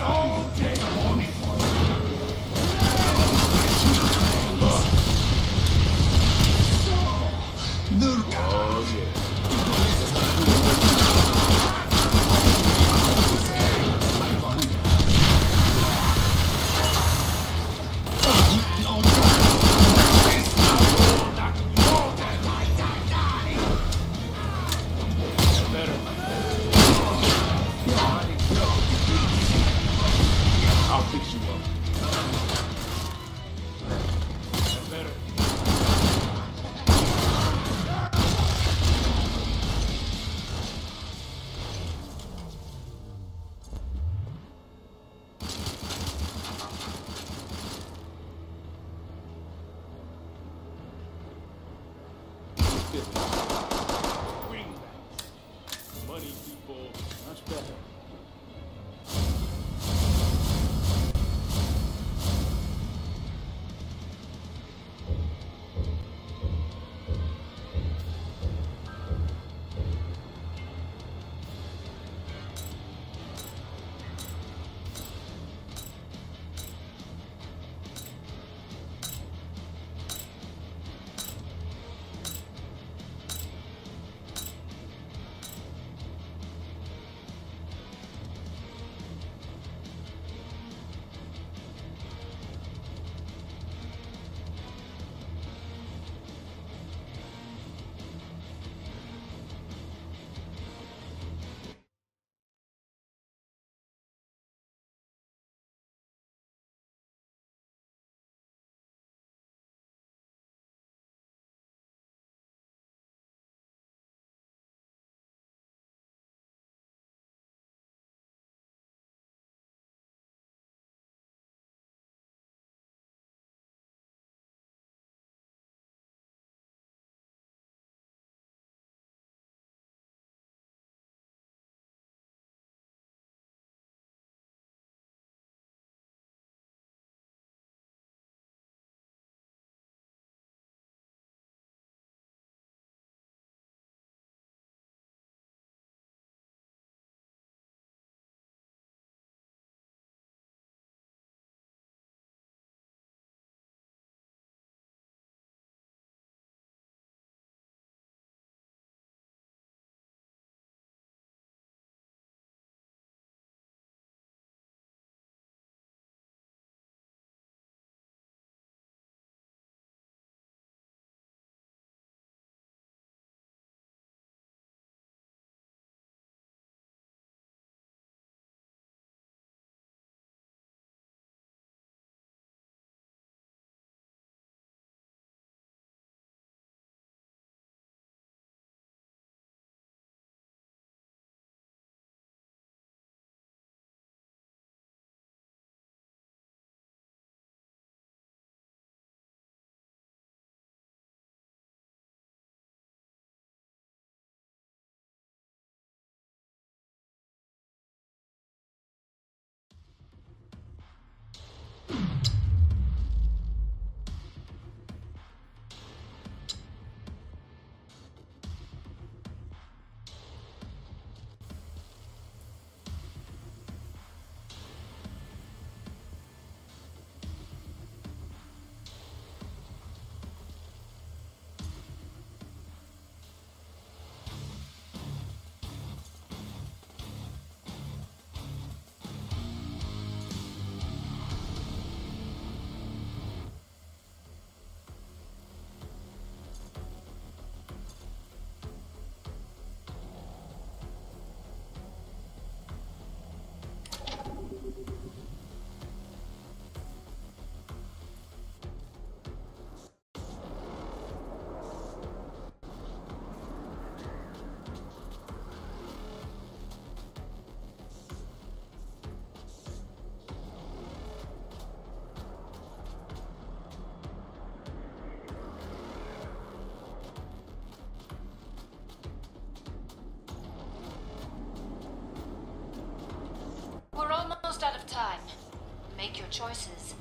almost out of time. Make your choices.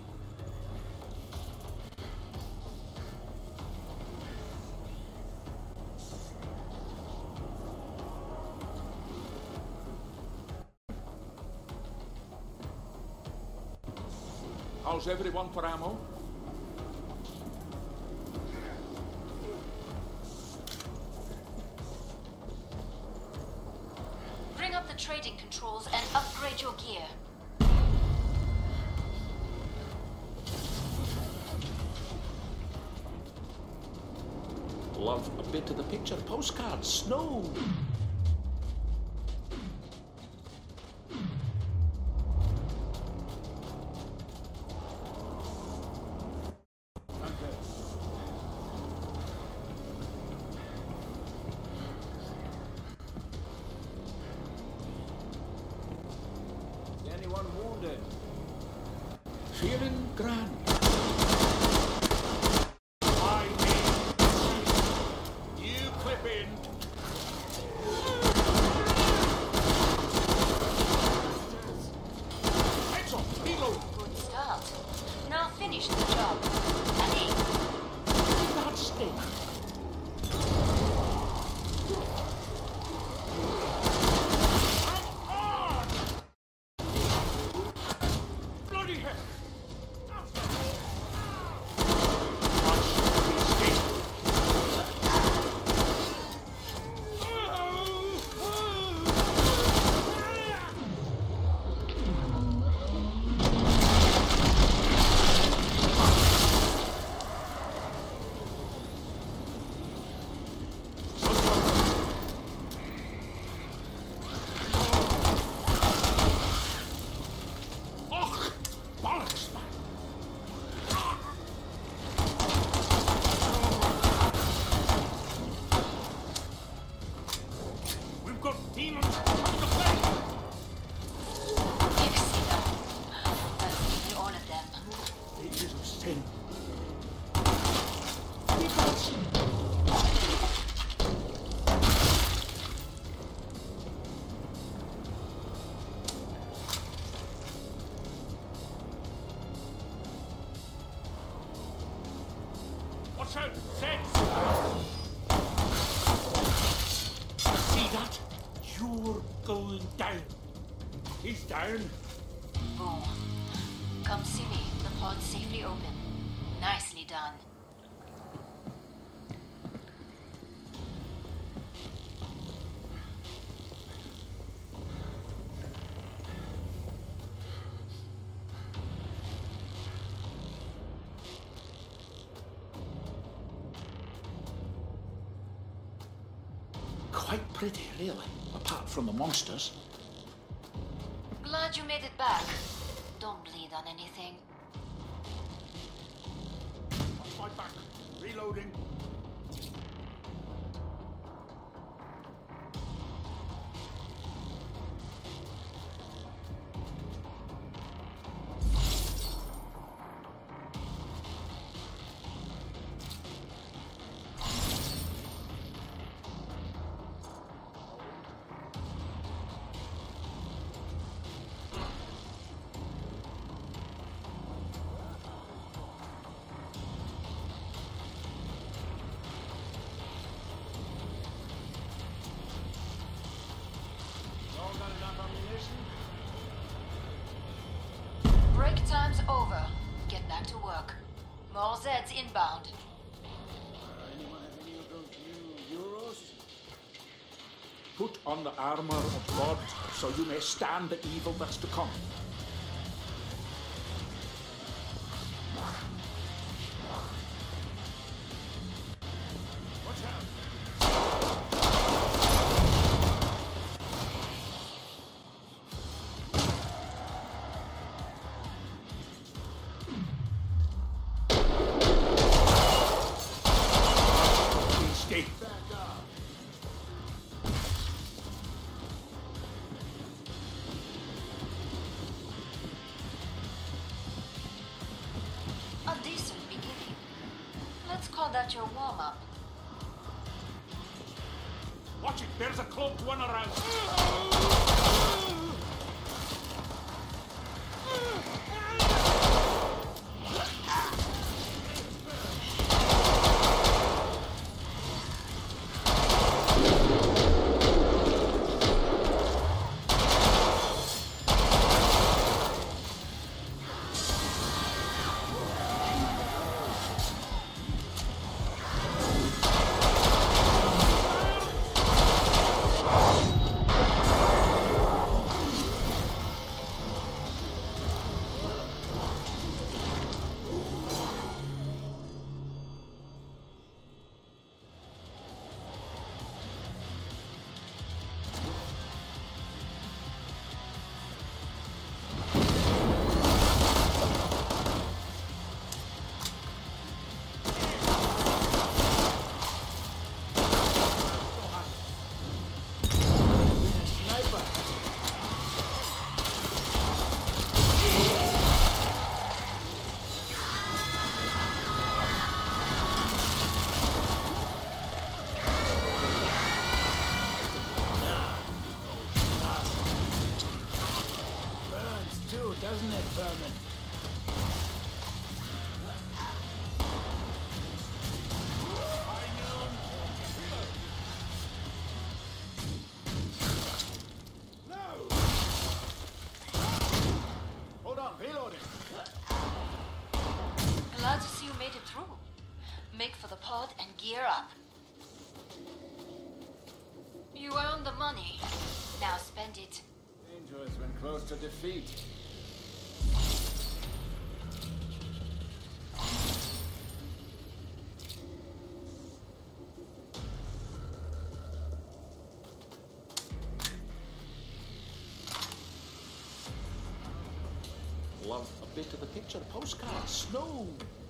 How's everyone for ammo? Bring up the trading controls and upgrade your gear. Love a bit of the picture postcard. Snow! Anyone wounded? Feeling grand. Good start. Now finish the job. And aim. That's it. Bloody hell! Watch out! Zeds! See that? You're going down. He's down. Boom. Come see me. The pod's safely open. Nicely done. Quite pretty, really, apart from the monsters. Glad you made it back. Don't bleed on anything. Watch my back. Reloading. Break time's over. Get back to work. More Zeds inbound. Anyone have any of those new euros? Put on the armor of God, so you may stand the evil that's to come. Watch out! Escape. A decent beginning. Let's call that your warm-up. Watch it! There's a cloaked one around! too, doesn't it, Vermin? Hold on, reloading. Glad to see you made it through. Make for the pod and gear up. You earned the money. Now spend it. Dangerous when close to defeat. Love a bit of the picture postcard. Snow.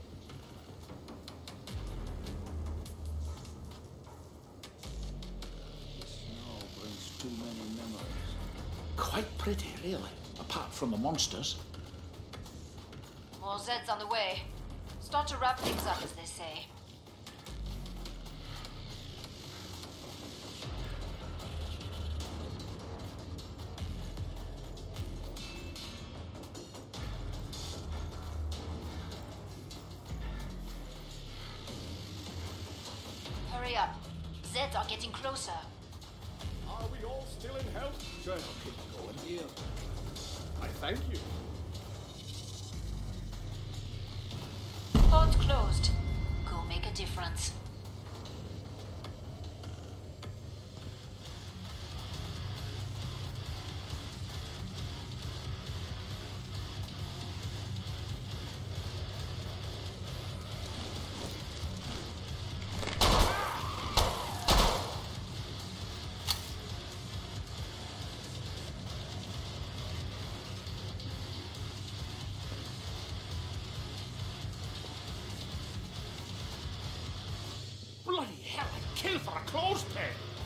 Snow brings too many memories. Quite pretty, really. Apart from the monsters. More Zeds on the way. Start to wrap things up, as they say. Hurry up. Zeds are getting closer. Are we all still in health? Sure, I'll keep going here. I thank you. Pod closed. Go make a difference. Bloody hell, I'd kill for a clothespin!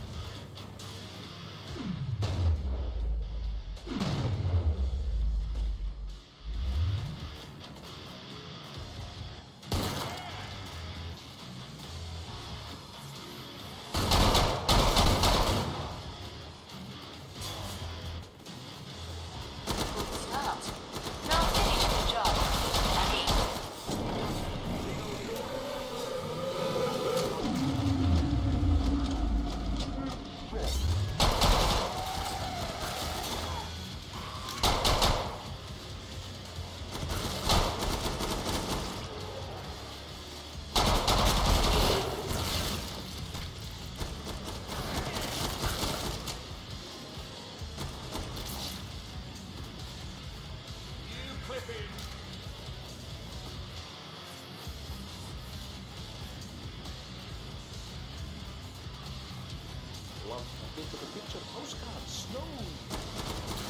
Good start. Now finish the job. Ready? You clip in! Love a bit of the picture postcard. Snow.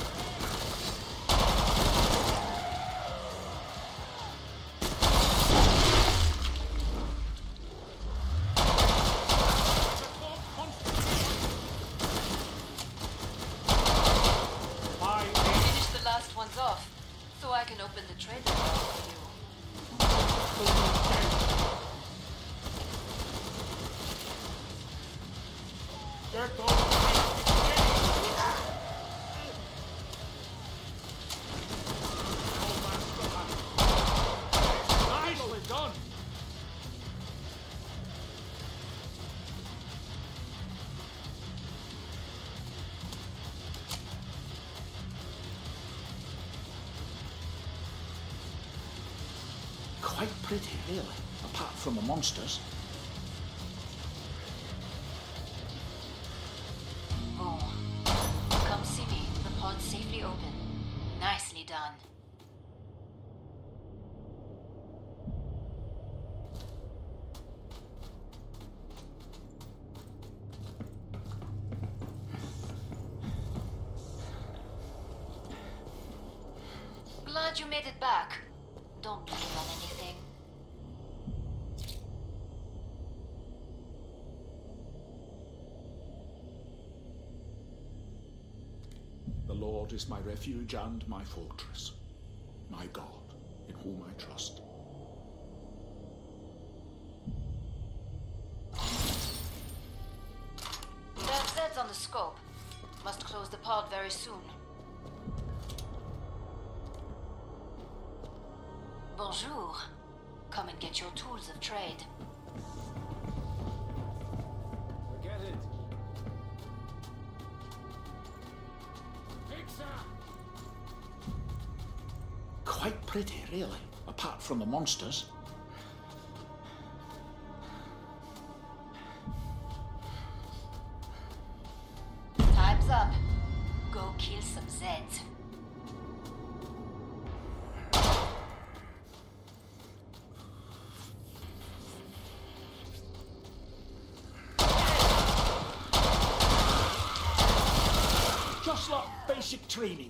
Finish the last ones off, so I can open the trailer door for you. There goes nicely done! Quite pretty, really. Apart from the monsters. Oh. Come see me. The pod's safely open. Nicely done. Glad you made it back. Don't blame on anything. The Lord is my refuge and my fortress. My God, in whom I trust. There's Zeds on the scope. Must close the pod very soon. Bonjour. Come and get your tools of trade. Forget it. Fixer! Quite pretty, really, apart from the monsters. Time's up. Go kill some Zeds. Just like basic training.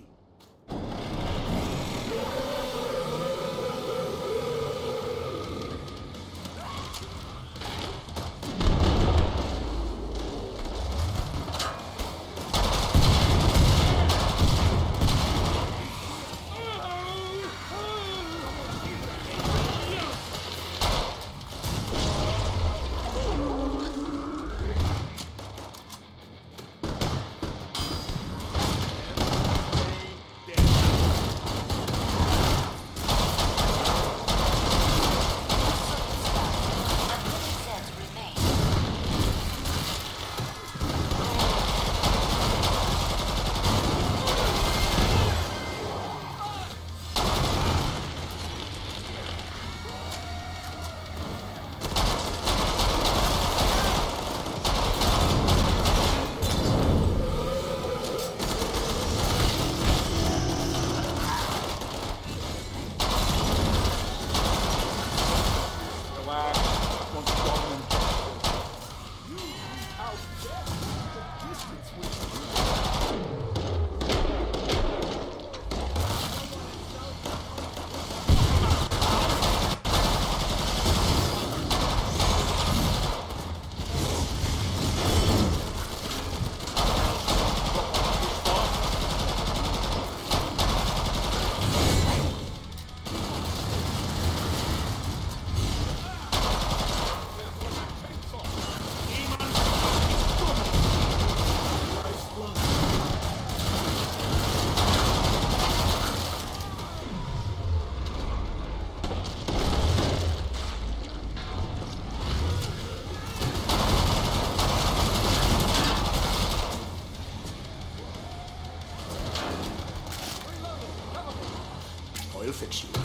I'll fix you.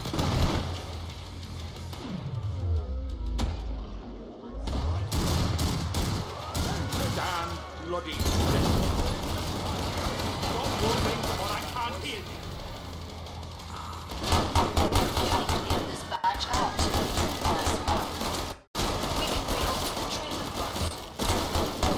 Damn bloody shit. Don't go things what I can't hear. Clear this batch out. Nice work. We can reopen the trailer first.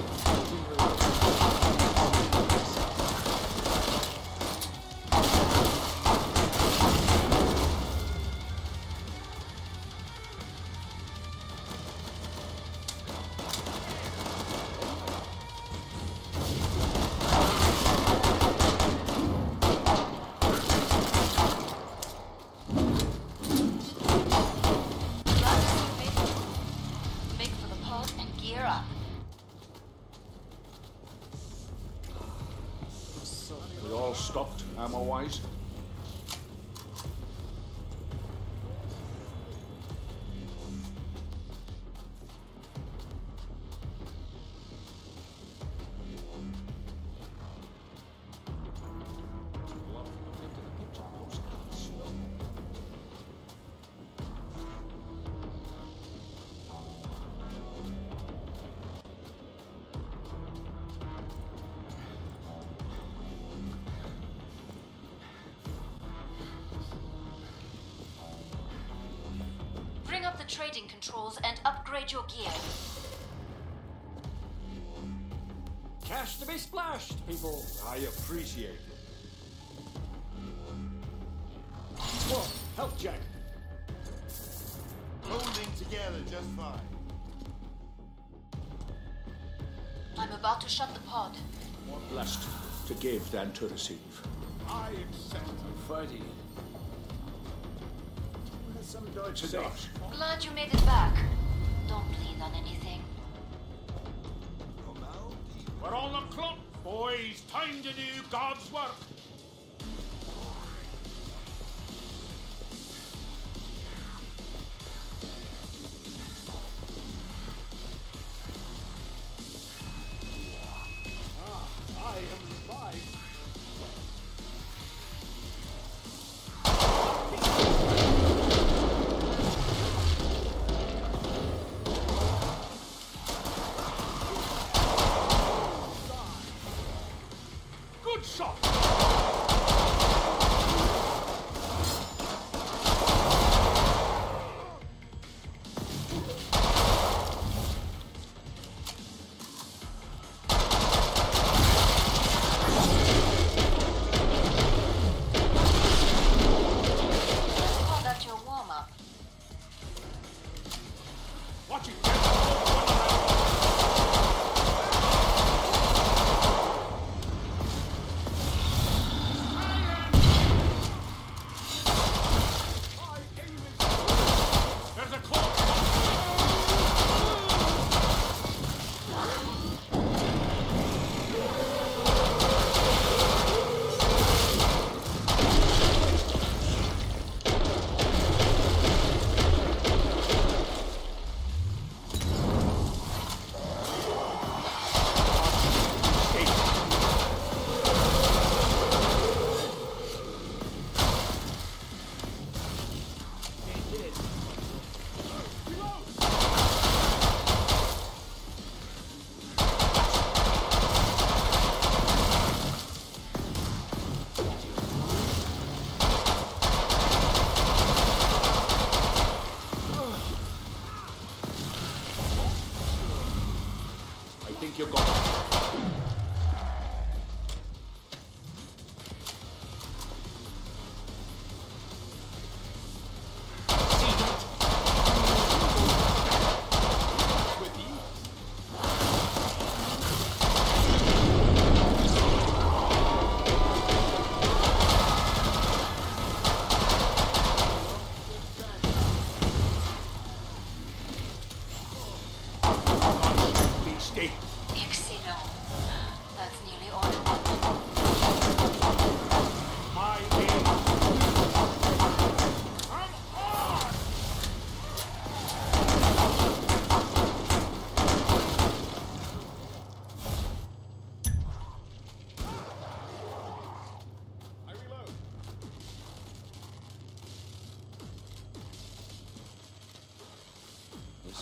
Make for the pod and gear up. We all stocked, ammo-wise? Bring up the trading controls and upgrade your gear. Cash to be splashed, people. I appreciate it. Whoa, help Jack. Holding together just fine. I'm about to shut the pod. More blessed to give than to receive. I accept. Fighting. Some Deutsch Cigars. Glad you made it back. Don't bleed on anything. We're on the clock, boys. Time to do God's work.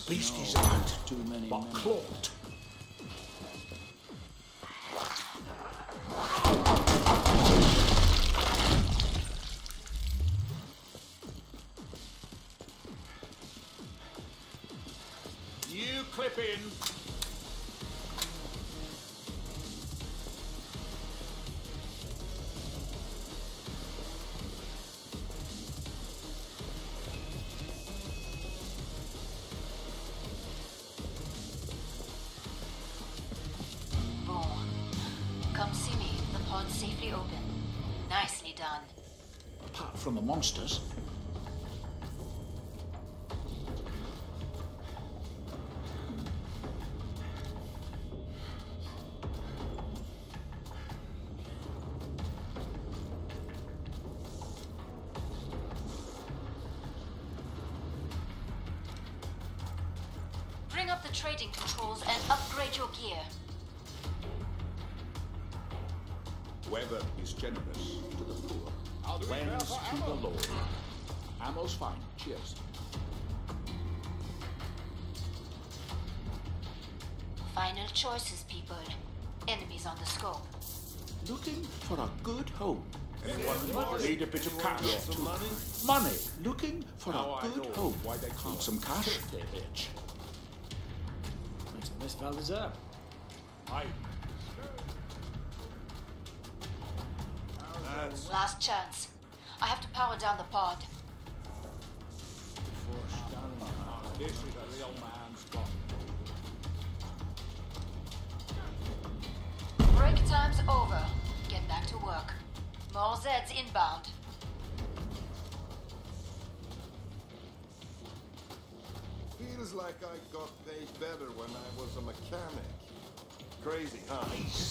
beast is out, Too many but men. cloaked. You clip in. Boom. Come see me. The pod's safely open. Nicely done. Apart from the monsters. Bring up the trading controls and upgrade your gear. Whoever is generous to the poor How do we fare lends for to the ammo? Lord. Ammo's fine. Cheers. Final choices, people. Enemies on the scope. Looking for a good home. Anyone Need a bit of cash Some too. money? Money. Looking for Now a I good know home. why they call Need it. some cash, they bitch. Makes a nice Valdezar. Aye. That's Last chance. I have to power down the pod. This is a real man's gun. Break time's over. Get back to work. More Zeds inbound. feels like I got paid better when I was a mechanic. Crazy, huh?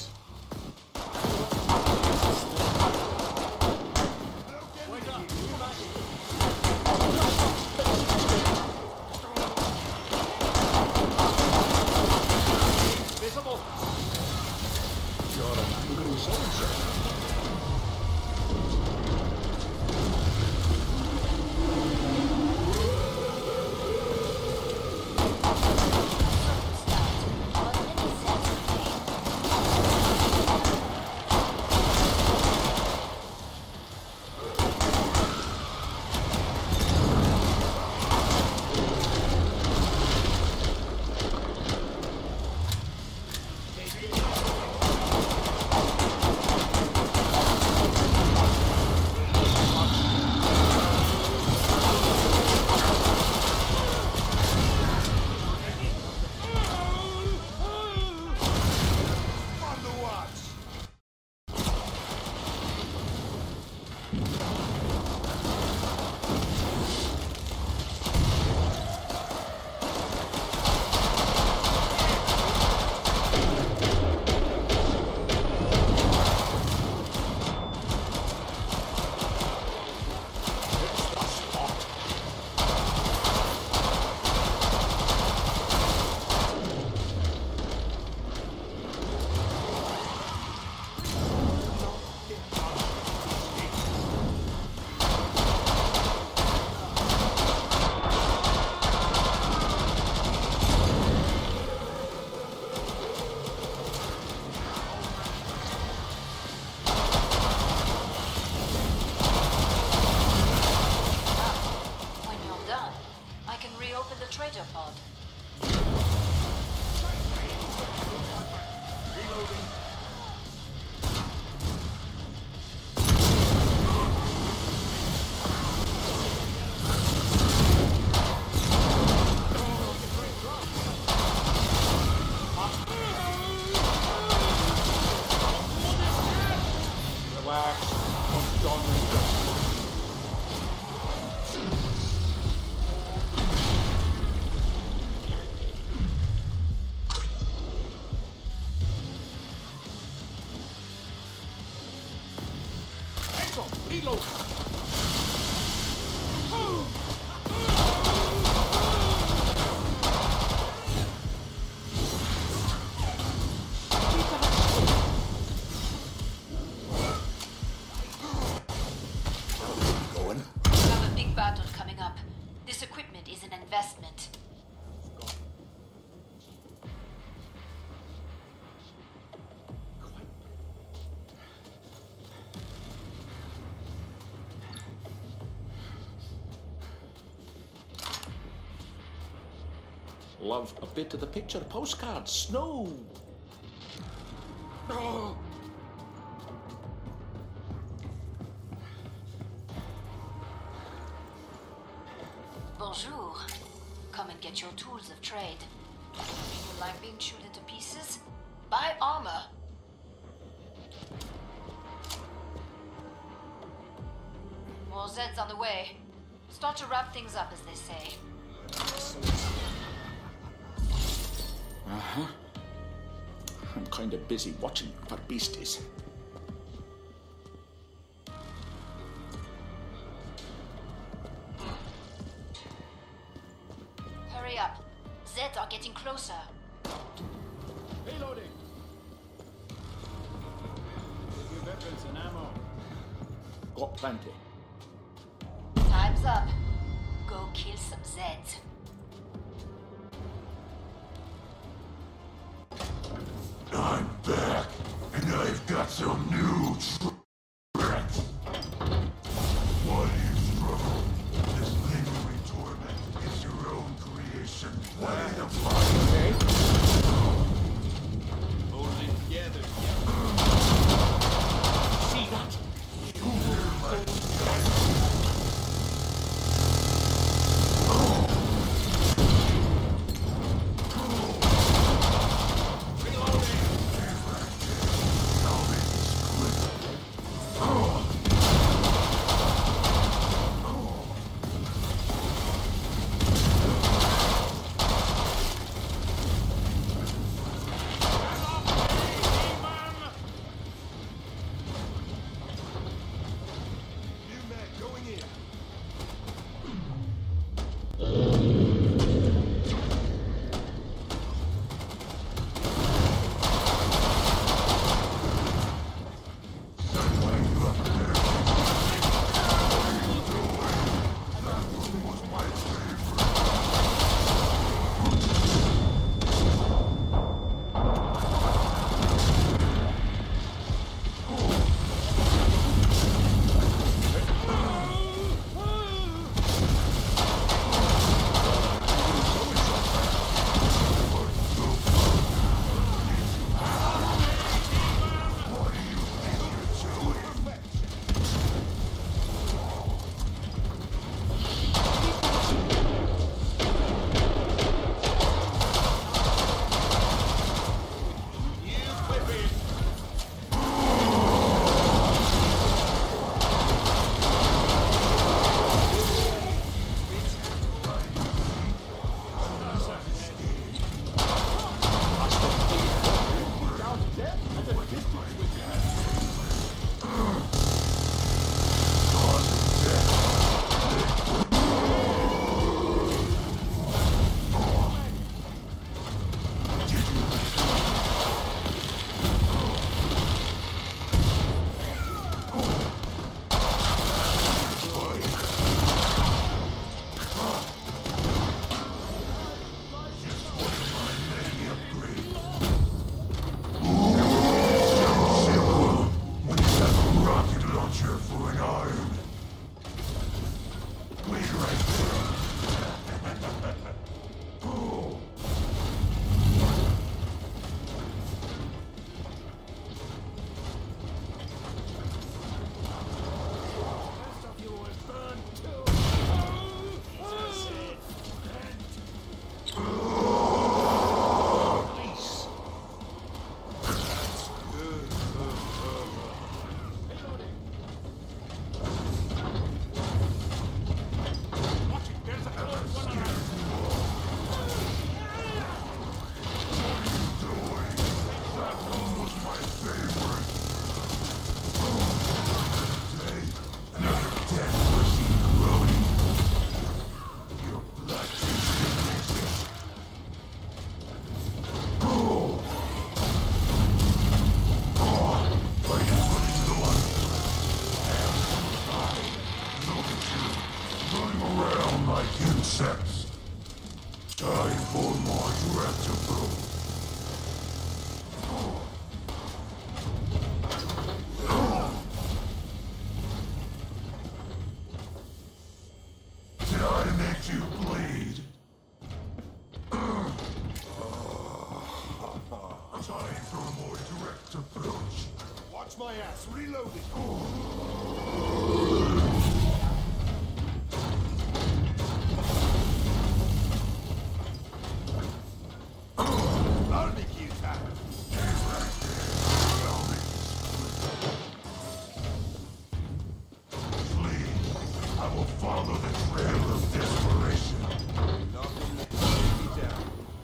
Visible. You're an angry soldier. On the watch! When you're done, I can reopen the trader pod. Relax. I'm done with this. Hands on. Reload. Going. We have a big battle coming up. This equipment is an investment. Love a bit of the picture postcard. Snow. Oh. Bonjour. Come and get your tools of trade. You like being chewed into pieces? Buy armor. More Zeds on the way. Start to wrap things up, as they say. Uh-huh. I'm kind of busy watching for beasties. Hurry up. Zeds are getting closer. Reloading. Give you weapons and ammo. Got plenty. Time's up. Go kill some Zeds. I'm back, and I've got some new tricks. Why do you struggle? This lingering torment is your own creation. Way to fight. Okay. Holding together. See that? Did I make you bleed? ass. Reloading. I'll make you tired. Flee. I will follow the trail of desperation. Nothing that can get me down.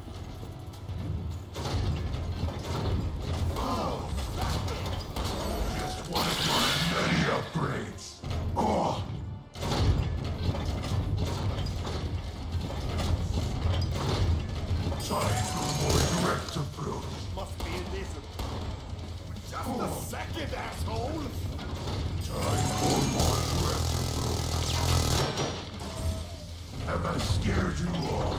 Just one of my many upgrades. Oh! Time for more direct approach. Must be invisible. Just a second, asshole! Time for more direct approach. Have I scared you all?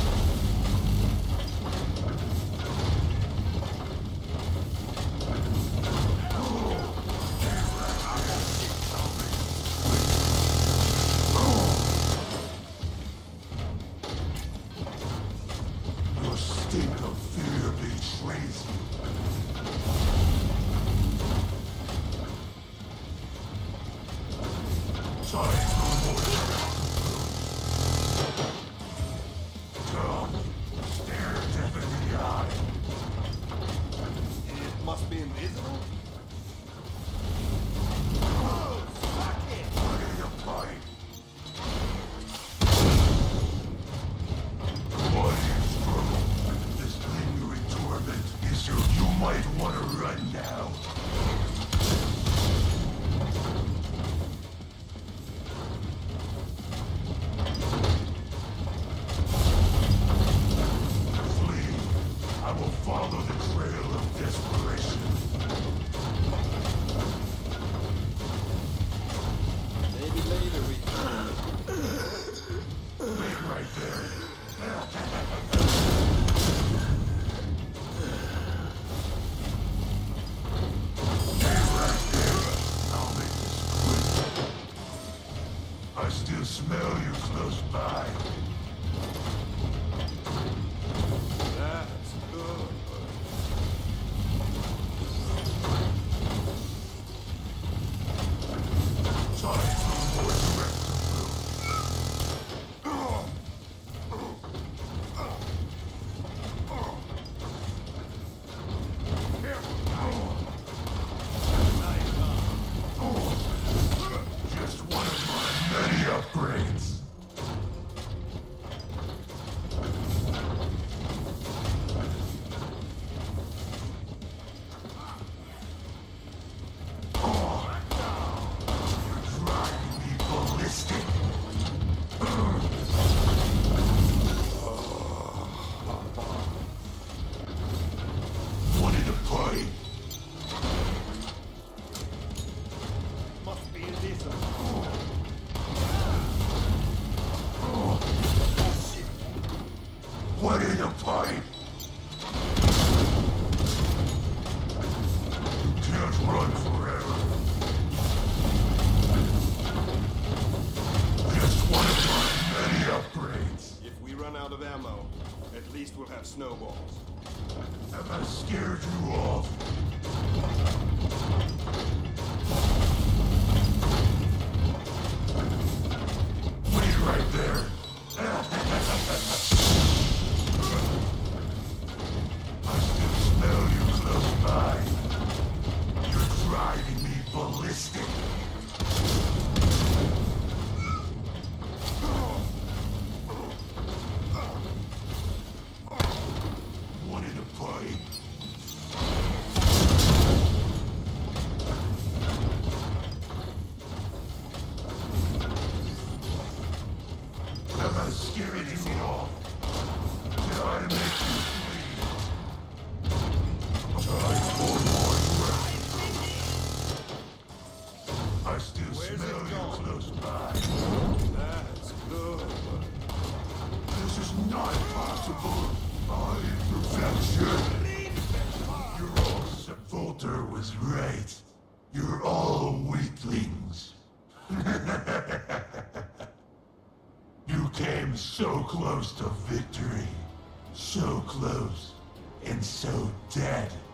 Your stink of fear betrays you. Time for more direct approach. Don't stare death in the eye. It must be invisible? Oh, suck it! Ready to fight. Why do you struggle? This lingering torment is so you might want to run now. Flee. I will follow the trail of desperation. Maybe later we Wait right there. I'll make this quick. I still smell you close by. That's good. Time for more direct just one of my many upgrades. You're driving me ballistic. Wanted to party? Must be invisible. Wanted to party? You can't run forever. Just one of my many upgrades. If we run out of ammo, at least we'll have snowballs. Have I scared you off? Wait right there. I still smell you close by. You're driving me ballistic. Wanted to party? Have I scared you off? Did I make you bleed? Time for more rest. I still Where's smell it you gone? close by. That's good. This is not possible. Perfection. You're all Volter was right. You're all weaklings. You came so close to victory. So close and so dead.